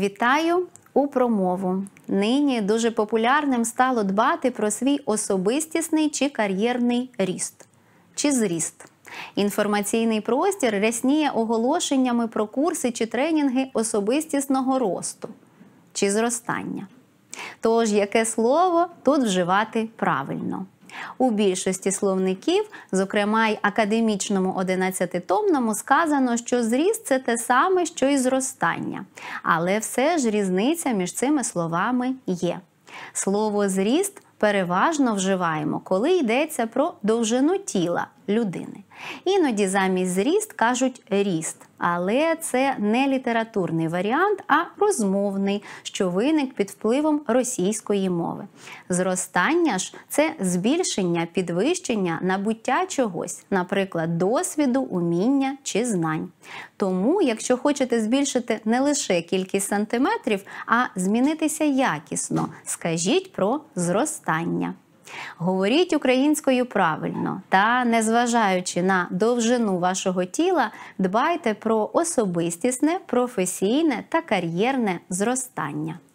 Вітаю у промову. Нині дуже популярним стало дбати про свій особистісний чи кар'єрний ріст. Чи зріст. Інформаційний простір рясніє оголошеннями про курси чи тренінги особистісного росту чи зростання. Тож, яке слово тут вживати правильно? У більшості словників, зокрема й академічному 11-томному, сказано, що зріст – це те саме, що і зростання. Але все ж різниця між цими словами є. Слово «зріст» переважно вживаємо, коли йдеться про довжину тіла людини. Іноді замість «зріст» кажуть «ріст», але це не літературний варіант, а розмовний, що виник під впливом російської мови. Зростання ж – це збільшення, підвищення, набуття чогось, наприклад, досвіду, уміння чи знань. Тому, якщо хочете збільшити не лише кількість сантиметрів, а змінитися якісно, скажіть про зростання. Говоріть українською правильно та, незважаючи на довжину вашого тіла, дбайте про особистісне, професійне та кар'єрне зростання.